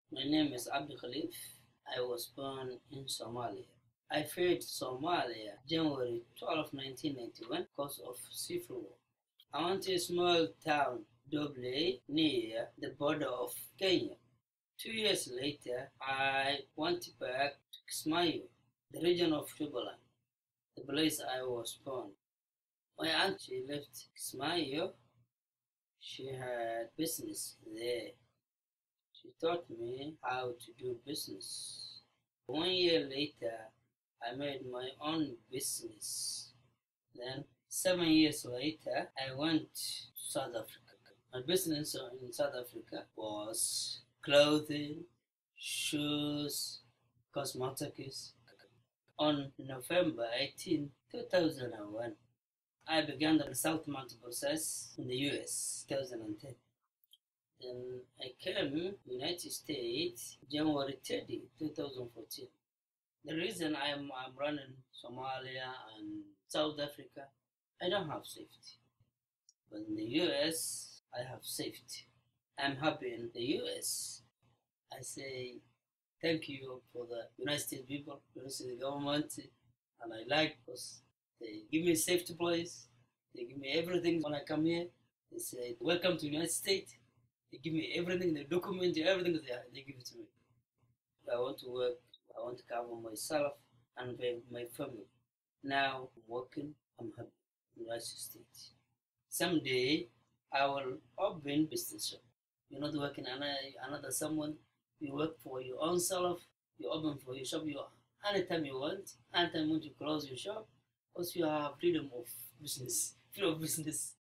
My name is Abdul Khalif. I was born in Somalia. I fled Somalia January 12, 1991 because of civil war. I went to a small town, Doble, near the border of Kenya. 2 years later, I went back to Kismayo, the region of Jubaland, the place I was born. My aunt, she left Kismayo. She had business there. She taught me how to do business. 1 year later, I made my own business. Then, 7 years later, I went to South Africa. My business in South Africa was clothing, shoes, cosmetics. On November 18, 2001, I began the resettlement process in the US, 2010. Then I came to the United States January 30, 2014. The reason I'm running Somalia and South Africa, I don't have safety. But in the US, I have safety. I'm happy in the US. I say thank you for the United States people, United States government, and I like because they give me a safety place. They give me everything when I come here. They say welcome to the United States. They give me everything, the document, everything they give it to me. I want to work, I want to cover myself and my family. Now I'm working, I'm happy in the United States. Someday I will open business shop. You're not working another someone, you work for your own self, you open for your shop, you anytime you want, anytime you want to close your shop, because you have freedom of business, freedom of business.